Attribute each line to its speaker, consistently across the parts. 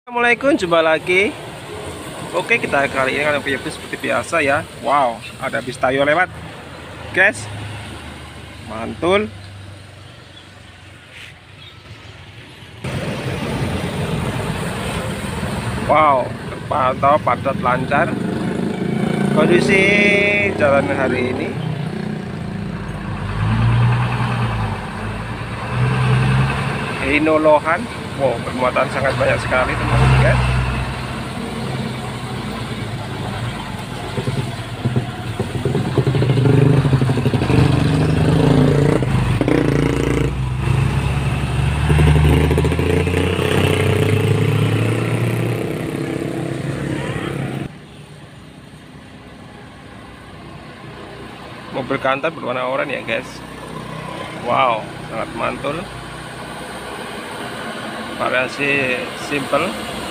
Speaker 1: Assalamualaikum, jumpa lagi. Oke, kita kali ini punya bus seperti biasa ya. Wow, ada bis Tayo lewat, guys. Mantul. Wow, terpantau padat lancar. Kondisi jalan hari ini Inolohan. Wow, bermuatan sangat banyak sekali teman-teman, guys. Mobil kantor berwarna oranye ya, guys. Wow, sangat mantul. Variasi simple.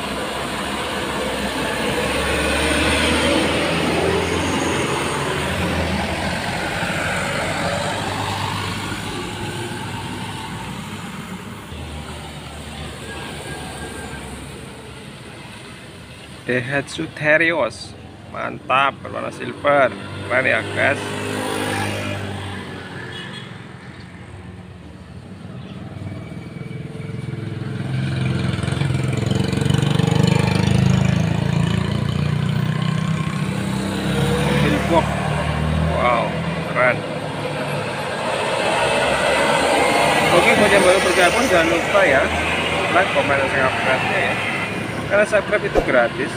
Speaker 1: Daihatsu Terios, mantap, berwarna silver, keren ya, guys. Wow, keren. Oke, buat yang baru bergabung jangan lupa ya like, komen, dan subscribe-nya ya, karena subscribe itu gratis.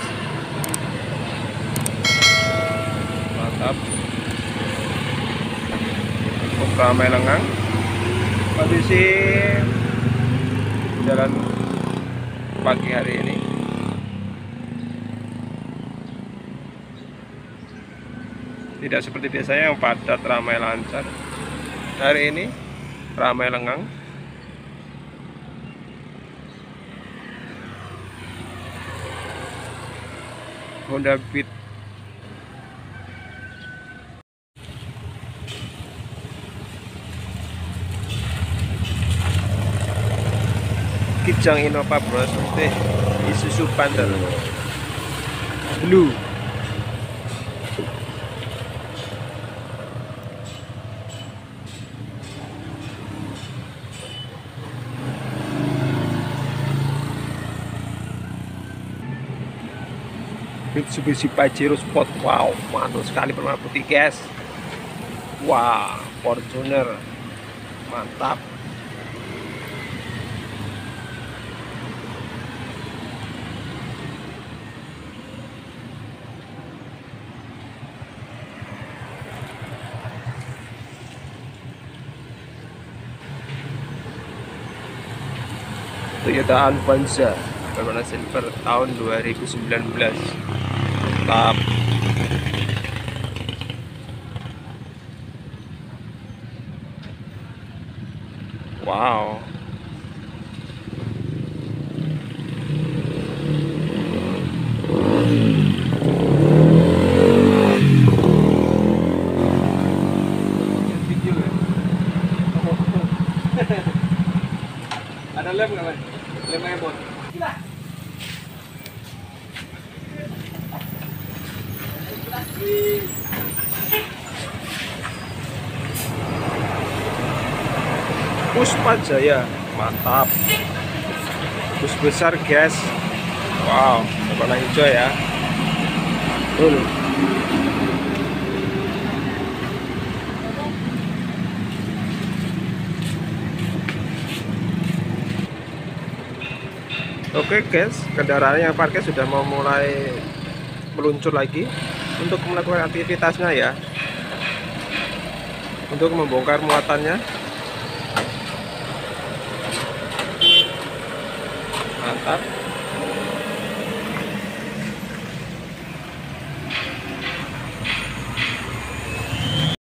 Speaker 1: Mantap. Cukup ramai lengang. Kondisi jalan pagi hari ini tidak seperti biasanya yang padat ramai lancar. Hari ini ramai lengang. Honda Beat Kijang Innova Bros teh Isuzu Panther Blue. Mitsubishi Pajero Sport. Wow, mantul sekali berwarna putih, guys. Wah, Fortuner mantap. Toyota Avanza berwarna silver tahun 2019. Mantap. Wow.
Speaker 2: Ada lem nggak, Mas? Lem handphone.
Speaker 1: Puspa Jaya, mantap. Bus besar, guys. Wow, warna hijau ya. Tuh. Oke, guys, kendaraan yang parkir sudah mau mulai meluncur lagi untuk melakukan aktivitasnya ya, untuk membongkar muatannya. Mantap.